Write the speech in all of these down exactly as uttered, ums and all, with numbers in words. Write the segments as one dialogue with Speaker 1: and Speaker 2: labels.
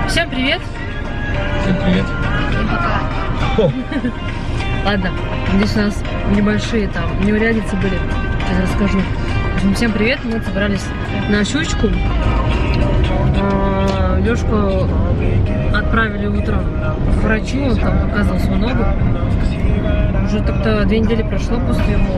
Speaker 1: Всем привет!
Speaker 2: Всем привет!
Speaker 1: Пока! Ладно, здесь у нас небольшие там неурядицы были. Сейчас расскажу. В общем, всем привет! Мы собрались на щучку. Лёшку отправили утром к врачу, он там показывал свою ногу. Уже так-то две недели прошло после его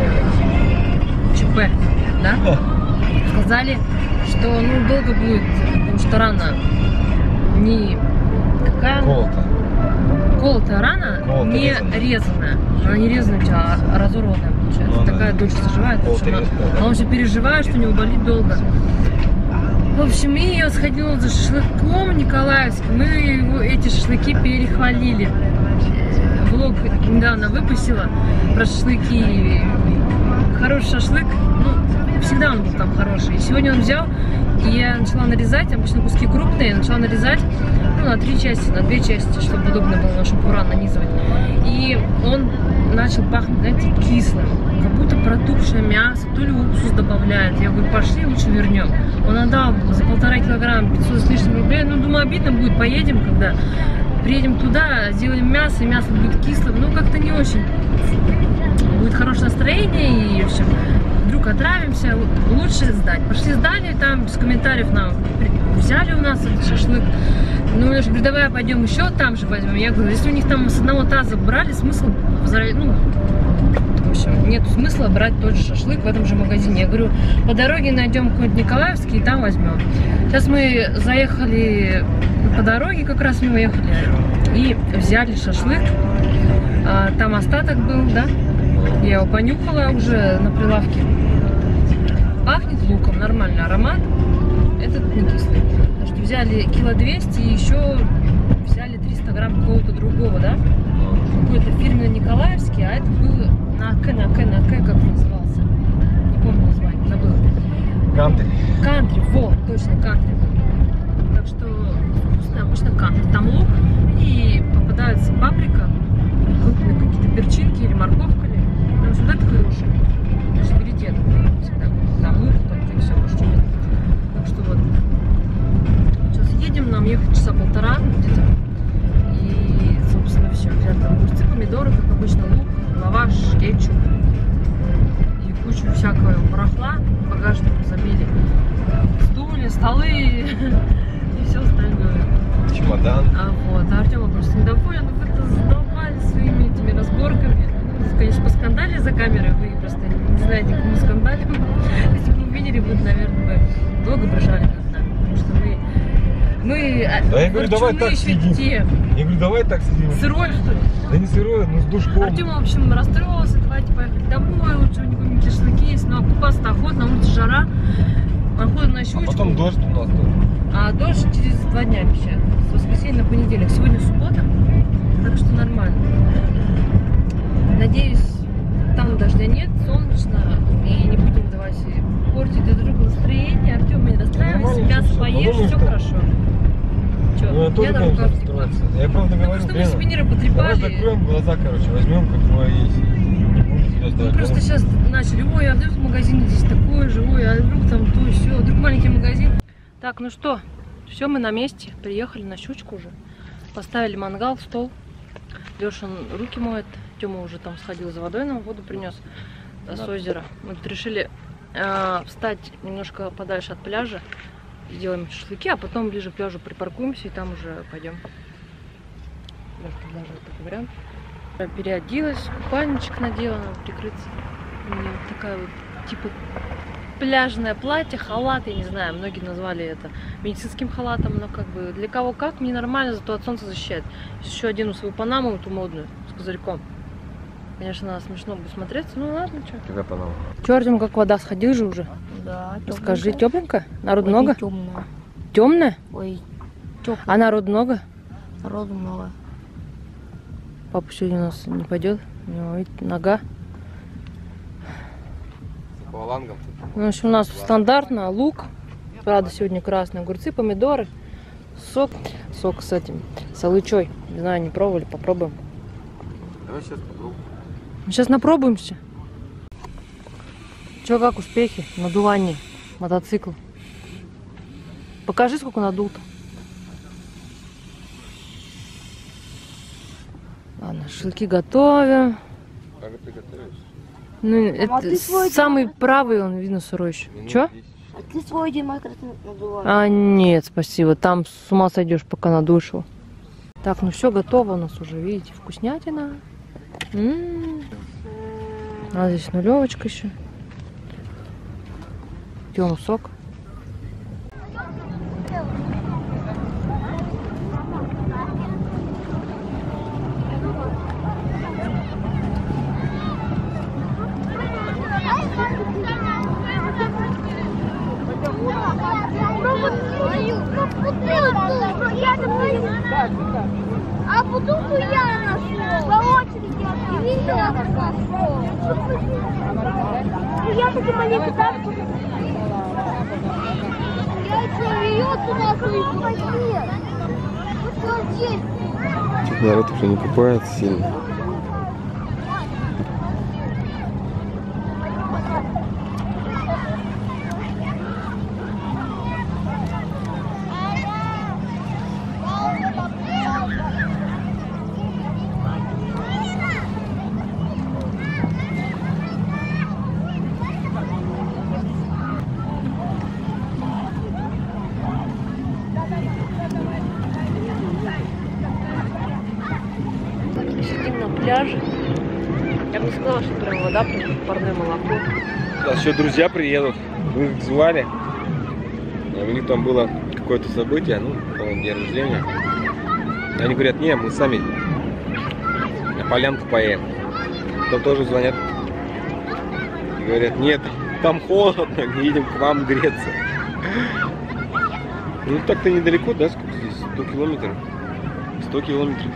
Speaker 1: ЧП, да? Сказали, что ну долго будет, потому что рана не какая?
Speaker 2: Колото.
Speaker 1: Колотая рана, Колото не резаная. резаная. Она не резаная у тебя, а разорванная получается. Ну, такая да. дольше заживает. Она, а он все переживает, что у него болит долго. В общем, и я сходила за шашлыком Николаевским. Мы его, эти шашлыки перехвалили. Влог недавно выпустила про шашлыки. Хороший шашлык. Ну, всегда он был там хороший. И сегодня он взял, и я начала нарезать. Обычно куски крупные. Я начала нарезать ну, на три части, на две части, чтобы удобно было на шампуран нанизывать. И он начал пахнуть, знаете, кислым. Как будто протухшее мясо, то ли уксус добавляет. Я говорю, пошли, лучше вернем. Он отдал за полтора килограмма пятьсот с лишним рублей. Ну, думаю, обидно будет, поедем, когда приедем туда, сделаем мясо, и мясо будет кислым. Ну, как-то не очень. Будет хорошее настроение, и, в общем, вдруг отравимся, лучше сдать. Пошли сдали, там без комментариев нам взяли у нас этот шашлык. Ну, я же говорю, давай пойдем еще там же возьмем. Я говорю, если у них там с одного таза брали, смысл, ну, в общем, нет смысла брать тот же шашлык в этом же магазине. Я говорю, по дороге найдем какой-нибудь Николаевский и там возьмем. Сейчас мы заехали по дороге, как раз мы уехали, и взяли шашлык. А, там остаток был, да? Я его понюхала уже на прилавке. Пахнет луком, нормальный аромат. Этот не кислый. Потому что взяли кило двести и еще взяли триста грамм какого-то другого, да? Какой-то фирменный Николаевский, а это был на К, на К, на К, как он назывался. Не помню название, забыла.
Speaker 2: Кантри.
Speaker 1: Кантри, во, точно, кантри. Так что вкусный обычно кантри. Там лук и попадается паприка, крупные какие-то перчинки или морковка. В общем, это хороший. Даже перед всегда. Там лук, только и все, больше чего нет. Так что вот. Сейчас едем, нам ехать часа полтора где-то. И, собственно, все. Взяли там огурцы, помидоры, как обычно, лук, лаваш, кетчуп. И кучу всякого барахла. Багажник забили. Стулья, столы и все остальное.
Speaker 2: Чемодан.
Speaker 1: А вот. А Артема просто недоволен. Вы-то задолбали своими этими разборками. Конечно, поскандали за камерой, вы просто не знаете, кому скандалим. Если бы увидели, вы, наверное, бы долго брожали над нами, потому что мы... Мы...
Speaker 2: Да я говорю, давай так сидим.
Speaker 1: Те.
Speaker 2: Я говорю, давай так сидим.
Speaker 1: Сырой, что ли?
Speaker 2: Да не сырой, но с душком.
Speaker 1: Артем, в общем, расстроился, давайте поехали домой, лучше не будем шашлыки есть, но окупаться охотно, на улице жара. Походу на щучку.
Speaker 2: А потом дождь у нас тоже.
Speaker 1: А дождь через два дня обещают. С воскресенья на понедельник. Сегодня суббота, так что нормально. Надеюсь, там дождя нет, солнечно, и не будем давать портить друг другу настроение. Артем, не расстраивайся, мясо поешь, все хорошо. Че,
Speaker 2: ну, я тоже, конечно, расстроиться. Я правда говорю,
Speaker 1: просто мы сувениры потрепали.
Speaker 2: Давай закроем глаза, короче, возьмем, как твои есть. Не будем тебя сдавать.
Speaker 1: Мы просто сейчас начали, ой, а вдруг в магазине здесь такой же, ой, а вдруг там то и все, вдруг маленький магазин. Так, ну что, все, мы на месте, приехали на щучку уже. Поставили мангал, стол. Леша руки моет. Тёма уже там сходил за водой, нам воду принес да. с озера. Мы тут решили э, встать немножко подальше от пляжа, сделаем шашлыки, а потом ближе к пляжу припаркуемся и там уже пойдем. Даже такой вариант. Переоделась, купальничек надела, надо прикрыться. У меня вот такая вот типа пляжное платье, халат, я не знаю, многие назвали это медицинским халатом, но как бы для кого как, мне нормально, зато от солнца защищает. Еще одену свою панаму, эту модную, с козырьком. Конечно, надо смешно будет смотреться, ну ладно, что.
Speaker 2: Какая панама?
Speaker 1: Че, Артем, как вода, сходил же уже?
Speaker 3: Да, тепленькая.
Speaker 1: Скажи, тепленькая? Народ
Speaker 3: Ой,
Speaker 1: много?
Speaker 3: Темная.
Speaker 1: Темная?
Speaker 3: Ой, теплая.
Speaker 1: А народ много?
Speaker 3: Народу много.
Speaker 1: Папа сегодня у нас не пойдет, у него, видите, нога.
Speaker 2: С аквалангом.
Speaker 1: Ну, в общем, у нас стандартно лук, правда, сегодня красные огурцы, помидоры, сок, сок с этим, с алычой. Не знаю, не пробовали, попробуем.
Speaker 2: Давай сейчас попробуем.
Speaker 1: Сейчас напробуемся. Че, как успехи? Надувание мотоцикла. Покажи, сколько надул-то. Ладно, шашлыки готовим.
Speaker 2: Как ты готовишь?
Speaker 1: Ну,
Speaker 3: А
Speaker 1: это
Speaker 3: ты свой
Speaker 1: самый
Speaker 3: делаешь?
Speaker 1: правый, он, видно, сырой еще. Чё?
Speaker 3: А ты свой демократ надуваешь?
Speaker 1: А, нет, спасибо. Там с ума сойдешь, пока надуешь его. Так, ну все готово у нас уже, видите, вкуснятина. М-м-м. А здесь нулевочка еще. Пьем сок.
Speaker 4: А бутылку я нашел. По очереди. И я нашел. Я таки маленький так. Я что, ее туда свою.
Speaker 2: Народ уже не купается сильно.
Speaker 1: Сидим на пляже. Я бы не сказала, что прям вода, прям парное молоко.
Speaker 2: Сейчас еще друзья приедут. Мы их звали. У них там было какое-то событие, ну, по-моему, день рождения. Они говорят, не, мы сами на полянку поедем. Там тоже звонят. И говорят, нет, там холодно, не едем к вам греться. Ну так-то недалеко, да, сколько здесь? сто километров. сто километров.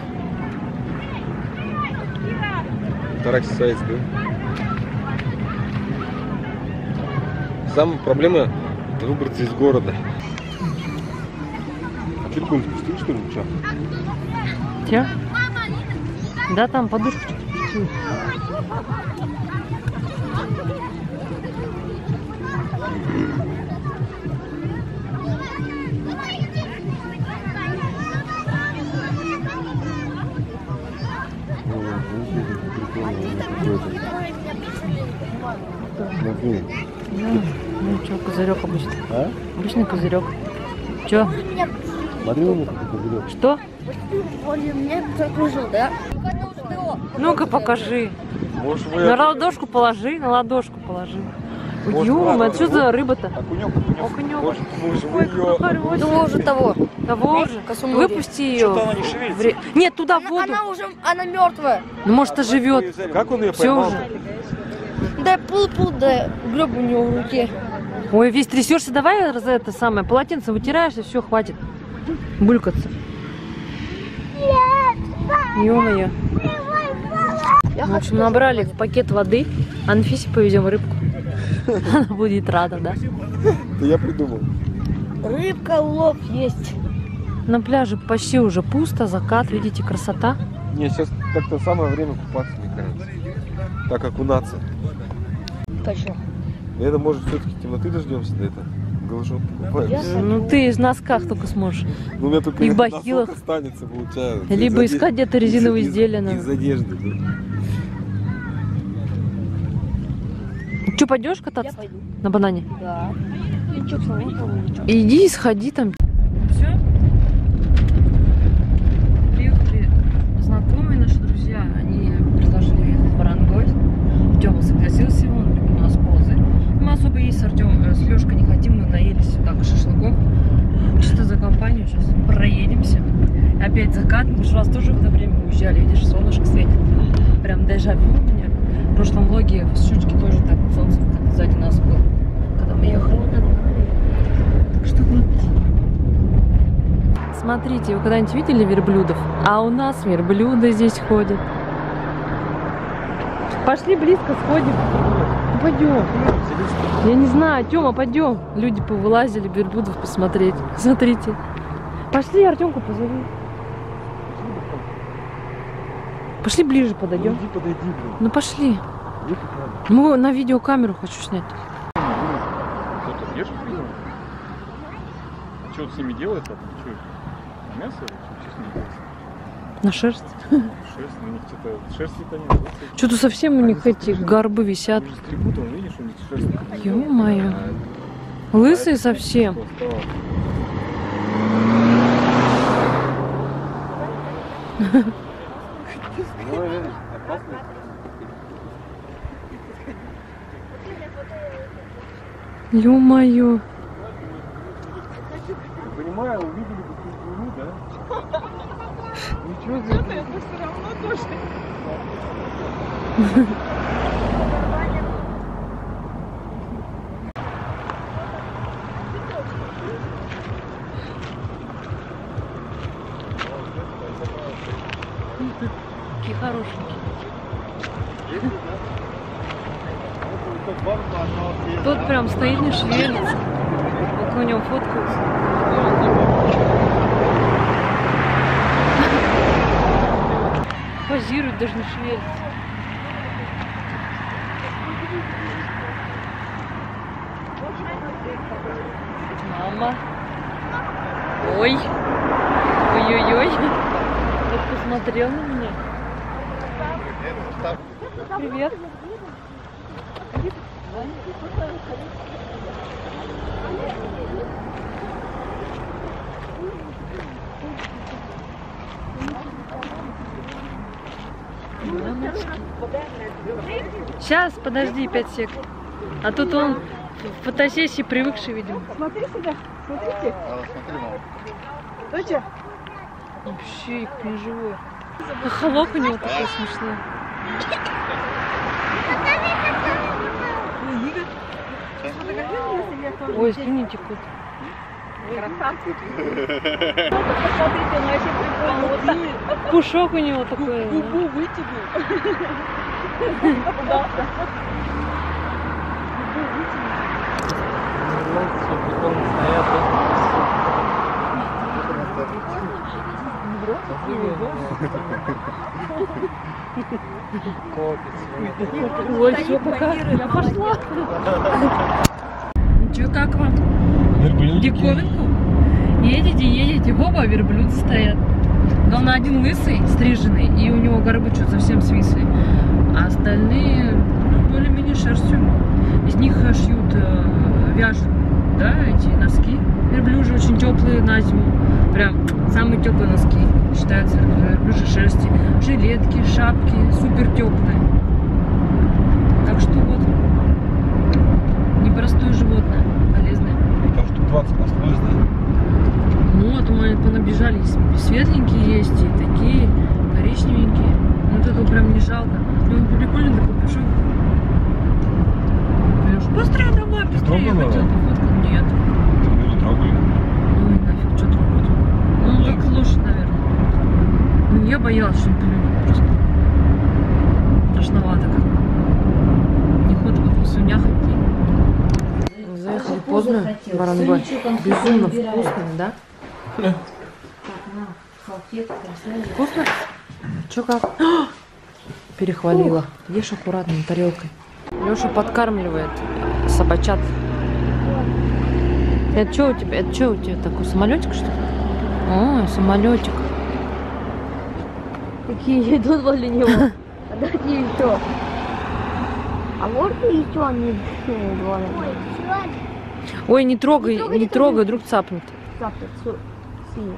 Speaker 2: Тараксайс, да? Самая проблема — это выбраться из города. А телефон спустил, что ли? Че?
Speaker 1: Че? Да, там подушка. Ну, ну что, козырек обычный.
Speaker 2: А?
Speaker 1: Обычный козырек. Че?
Speaker 2: Смотри, у меня какой козырек.
Speaker 1: Что?
Speaker 3: Мне закружил, да?
Speaker 1: Ну-ка покажи.
Speaker 2: Может, вы...
Speaker 1: На ладошку положи, на ладошку положи.
Speaker 2: Может,
Speaker 1: Ё,
Speaker 2: ладно,
Speaker 1: а что за рыба-то?
Speaker 2: Окунек, окунек.
Speaker 1: Окунек.
Speaker 2: Может, может, вы
Speaker 1: Ой,
Speaker 2: ее...
Speaker 1: какой хороший.
Speaker 3: Того же того.
Speaker 1: Того же?
Speaker 3: Косоморье.
Speaker 1: Выпусти ее.
Speaker 2: Что-то она не шевелится.
Speaker 1: Вре- Нет, туда в
Speaker 3: Она,
Speaker 1: воду.
Speaker 3: она уже, она мертвая.
Speaker 1: Ну, может, оживет.
Speaker 2: Как он ее
Speaker 1: Все
Speaker 2: поймал?
Speaker 1: уже.
Speaker 3: Да пул-пул, да греб у него в руке.
Speaker 1: Ой, весь трясешься, давай раз это самое, полотенце вытираешь, и все, хватит булькаться. Ё-моё. В общем, набрали в пакет воды. Анфисе повезем рыбку. Она будет рада, да?
Speaker 2: Это я придумал.
Speaker 3: Рыбка, улов есть.
Speaker 1: На пляже почти уже пусто, закат, видите, красота.
Speaker 2: Не, сейчас как-то самое время купаться, мне кажется. Так окунаться.
Speaker 3: Точно.
Speaker 2: Это может все-таки темноты дождемся до этого. Голышом покупаемся.
Speaker 1: Ну ты в носках только сможешь.
Speaker 2: Ну, у меня только
Speaker 1: И в
Speaker 2: носок
Speaker 1: бахилах.
Speaker 2: останется, получается.
Speaker 1: Либо
Speaker 2: Из оде-
Speaker 1: искать где-то резиновые
Speaker 2: из-
Speaker 1: изделия
Speaker 2: Из,
Speaker 1: надо.
Speaker 2: из одежды, да.
Speaker 1: Че, пойдешь
Speaker 3: Я
Speaker 1: кататься
Speaker 3: пойду.
Speaker 1: на банане?
Speaker 3: Да. Лючок сломал, лючок.
Speaker 1: Иди, сходи там. Все. Приехали знакомые наши друзья. Они предложили ехать в Барангой. Тёма согласился, он любит у нас позы. Мы особо есть с Артём, с Лёшкой не хотим, мы наелись так шашлыков. Чисто за компанию сейчас проедемся. Опять закат, мы же раз тоже в это время уезжали, видишь, солнышко светит. Прям дежавю у меня. В прошлом влоге в Щучке тоже так солнце как сзади нас было, когда мы ехали. Так что вот. Смотрите, вы когда-нибудь видели верблюдов? А у нас верблюды здесь ходят. Пошли близко сходим. Пойдем. Я не знаю, Тёма, пойдем. Люди повылазили верблюдов посмотреть. Смотрите. Пошли, Артемку позови. Пошли ближе подойдем.
Speaker 2: Иди подойди, блин.
Speaker 1: Ну пошли.
Speaker 2: Ехать надо.
Speaker 1: Ну, на видеокамеру хочу снять.
Speaker 5: Кто-то режет видео? А что он с ними делает? А что? Мясо? Честно не
Speaker 1: На шерсть?
Speaker 5: Шерсть, у них что-то... Шерсти-то нет.
Speaker 1: Что-то совсем у них эти горбы висят.
Speaker 5: Они же скребут, он, видишь, у них шерсть.
Speaker 1: Ё-моё. Лысые совсем. Ё-моё.
Speaker 5: Понимаю, увидели бы кенгуру, да? Ничего за это. Это все равно тоже.
Speaker 1: Какие хорошенькие. Тот прям стоит, не шевелится. Около него фоткаются. Позирует, даже не шевелится. Мама. Ой. Ой-ой-ой. Вот посмотрел на меня. Привет. Сейчас, подожди, пять сек. А тут он в фотосессии привыкший, видимо.
Speaker 6: Смотри сюда, смотрите.
Speaker 5: Смотри, мама.
Speaker 6: Доча.
Speaker 1: Вообще, как не живой. А холок у него такой смешной. Ой, слюни текут.
Speaker 6: Красавчик. Посмотрите, он вообще прикольно. Вот так.
Speaker 1: Пушок у него такой.
Speaker 6: Губу вытянул. Удался.
Speaker 1: Ой, все, пока. Я пошла. Че, как вам? Диковинку? Едете, едете, оба верблюда стоят. Главное, один лысый, стриженный, и у него горбы что-то совсем свисли. А остальные, ну, более-менее шерстью. Из них шьют, вяжут, да, эти носки. Верблюжьи очень теплые на зиму. Прям самые теплые носки. Считаются верблюжьей шерсти. Жилетки, шапки, супер теплые. Так что вот, непростое животное, полезное.
Speaker 2: Там штук двадцать осталось, да?
Speaker 1: Ну, вот мы понабежали, светленькие есть, и такие, коричневенькие. Ну, вот этого прям не жалко. Ну, он прикольный такой пушок. Леша, быстрее давай, быстрее. Я хотела пофоткать. Нет.
Speaker 2: Не трогали.
Speaker 1: Ой, нафиг, что трогать? Ну, он как лошадь, наверное. Ну, я боялась, что он плюнет просто. Страшновато как. Не ход в слюнях идти. Заехали поздно, Баранбай. Безумно вкусный, да? Вкусно? Чё как? Перехвалила. Ешь аккуратно тарелкой. Леша подкармливает собачат. Это что у тебя? Это что у тебя такой самолетик, что ли? О, самолетик.
Speaker 3: Какие идут возле него. А дайте еще. А можно еще они говорят?
Speaker 1: Ой, не трогай, не трогай, вдруг цапнет.
Speaker 3: Цапнет, синий.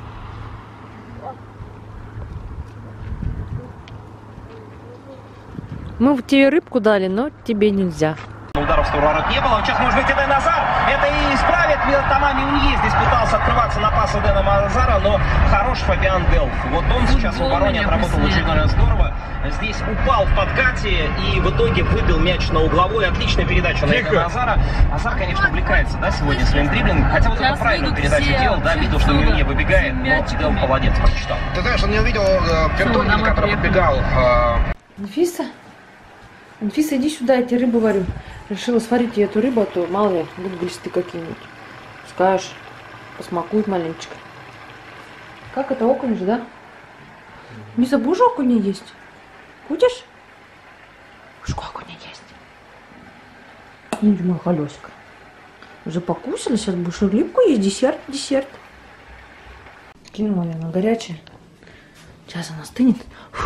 Speaker 1: Мы тебе рыбку дали, но тебе нельзя.
Speaker 7: Ударов в сторону ворот не было. Сейчас, может быть, Эден Азар это и исправит. Тамами Унье здесь пытался открываться на пас Эдена Азара, но хорош Фабиан Делф. Вот он сейчас в обороне отработал очередной раз здорово. Здесь упал в подкате и в итоге выбил мяч на угловой. Отличная передача на Эдена Азара. Азар, конечно, увлекается, да, сегодня своим дриблингом. Хотя вот это правильную передачу делал, да, видел, что Мюнье выбегает, но Делф молодец, прочитал.
Speaker 2: Ты знаешь, он не увидел э, Пертонина, который подбегал. Э...
Speaker 1: Анфиса? Анфиса, иди сюда, я тебе рыбу варю. Решила сварить эту рыбу, а то мало ли, будут глисты какие-нибудь. Скажешь, посмакует маленечко. Как это, окунь же, да? Не забудешь окуня есть? Будешь? Что окуня есть? Ну, моя колесико. Уже покусали, сейчас будешь рыбку есть, десерт, десерт. Кинула я на горячее. Сейчас она стынет.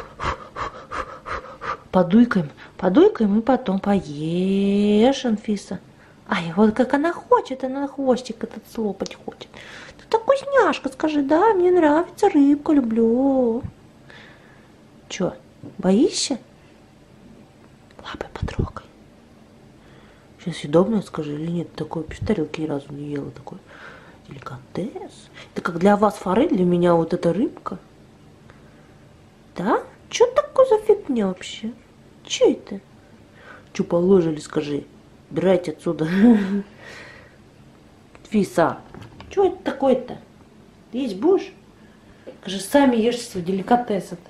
Speaker 1: Подуйкаем, подуйкаем и потом поешь, Анфиса. Ай, вот как она хочет, она хвостик этот слопать хочет. Ты такой вкусняшка, скажи, да, мне нравится рыбка, люблю. Чё, боишься? Лапой потрогай. Сейчас съедобное, скажи, или нет? Такой в тарелке ни разу не ела, такой деликатес. Это как для вас форель, для меня вот эта рыбка. Да? Чё такое за фигня вообще? Чё это? Чё положили, скажи? Убирайте отсюда. Фиса, чё это такое-то? Есть будешь? Скажи, сами ешь свой деликатес это.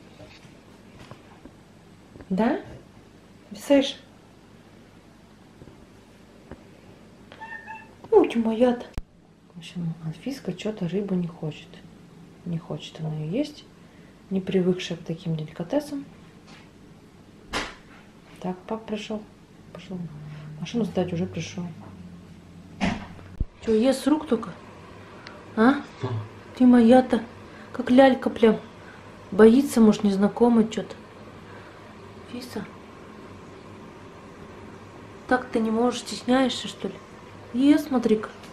Speaker 1: Да? Писаешь? Ну, ты моя-то. В общем, Анфиска что-то рыбу не хочет. Не хочет она ее есть. Не привыкшая к таким деликатесам. Так, пап пришел. Пошел. Машину сдать уже пришел. Че, ест с рук только? А? Ты моя-то, как лялька прям. Боится, может, незнакомый что-то. Фиса. Так ты не можешь, стесняешься, что ли? Ест, смотри-ка.